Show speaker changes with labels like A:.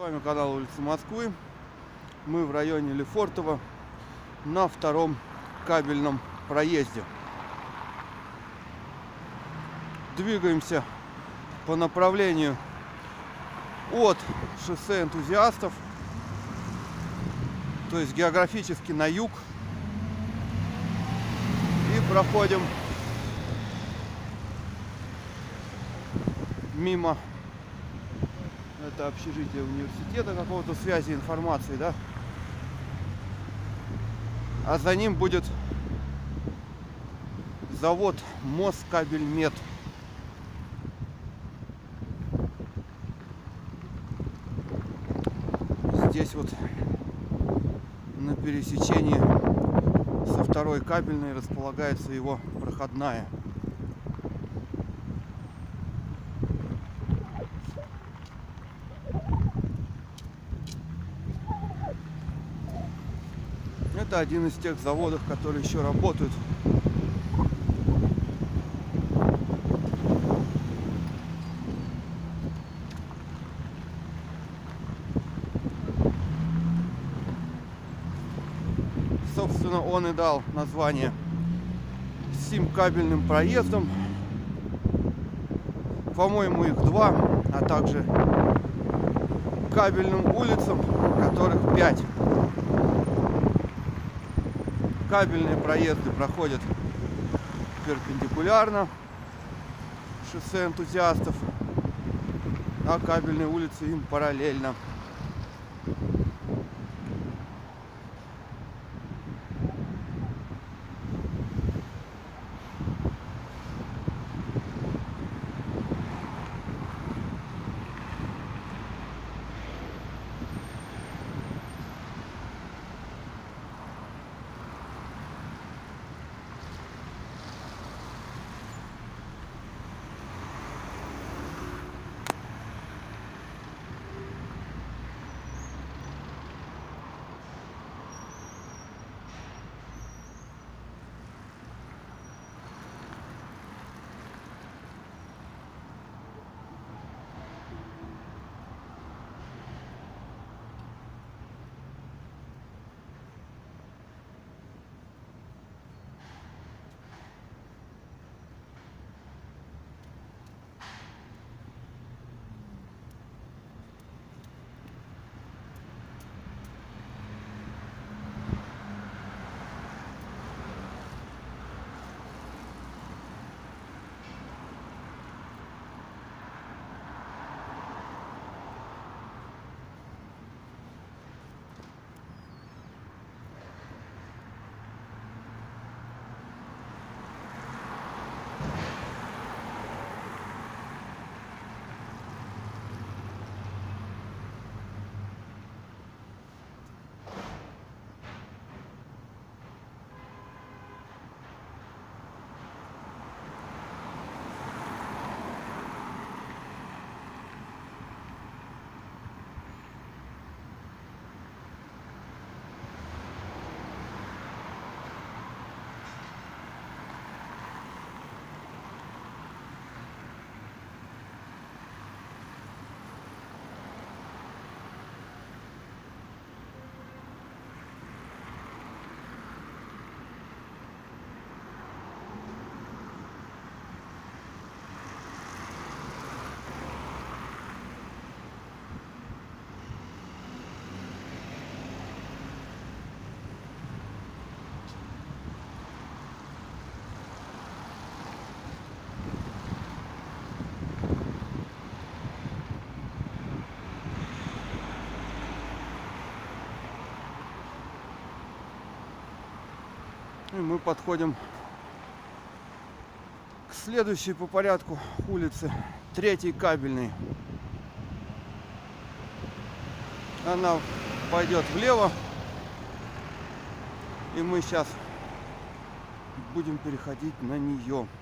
A: вами канал Улицы Москвы. Мы в районе Лефортово на втором кабельном проезде. Двигаемся по направлению от шоссе Энтузиастов, то есть географически на юг, и проходим мимо, это общежитие университета какого-то, связи информации, да, а за ним будет завод Москабельмет. Здесь вот на пересечении со второй кабельной располагается его проходная. Это один из тех заводов, которые еще работают. Собственно, он и дал название сим кабельным проездом. По-моему, их два, а также кабельным улицам, которых 5. Кабельные проезды проходят перпендикулярно шоссе Энтузиастов, а кабельные улицы им параллельно. И мы подходим к следующей по порядку улице, третьей кабельной. Она пойдет влево, и мы сейчас будем переходить на нее.